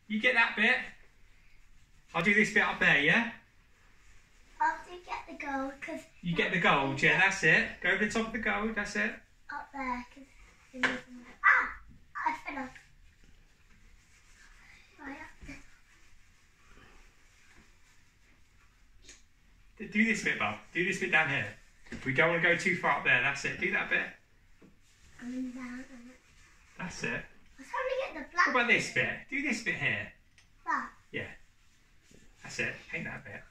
You get that bit. I'll do this bit up there, yeah? After you get the gold, because... You get the gold, yeah, that's it. Go over the top of the gold, that's it. Up there, because... Ah! I fell off. Right up there. Do this bit, Bob. Do this bit down here. We don't want to go too far up there, that's it. Do that bit. And down. That's it. I was trying to get the black. What about this bit? Do this bit here. That. Yeah. That's it. Paint that bit.